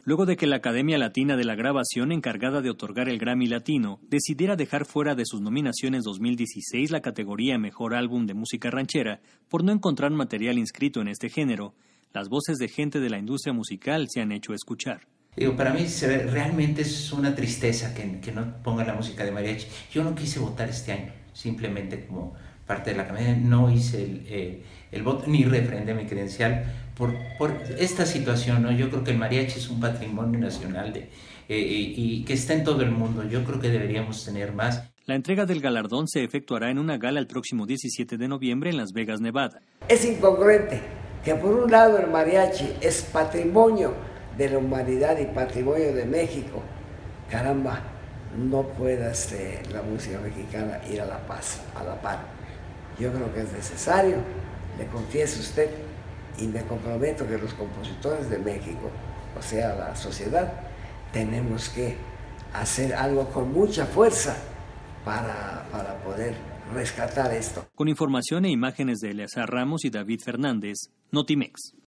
luego de que la Academia Latina de la Grabación, encargada de otorgar el Grammy Latino, decidiera dejar fuera de sus nominaciones 2016 la categoría Mejor Álbum de Música Ranchera por no encontrar material inscrito en este género. Las voces de gente de la industria musical se han hecho escuchar. Para mí realmente es una tristeza que no ponga la música de mariachi. Yo no quise votar este año, simplemente como parte de la campaña no hice el voto ni refrendé mi credencial por esta situación, ¿no? Yo creo que el mariachi es un patrimonio nacional y que está en todo el mundo. Yo creo que deberíamos tener más. La entrega del galardón se efectuará en una gala el próximo 17 de noviembre en Las Vegas, Nevada. Es incongruente que por un lado el mariachi es patrimonio de la humanidad y patrimonio de México. Caramba, no pueda la música mexicana ir a la paz, a la par. Yo creo que es necesario, le confieso a usted, y me comprometo que los compositores de México, o sea, la sociedad, tenemos que hacer algo con mucha fuerza para poder rescatar esto. Con información e imágenes de Eleazar Ramos y David Fernández, Notimex.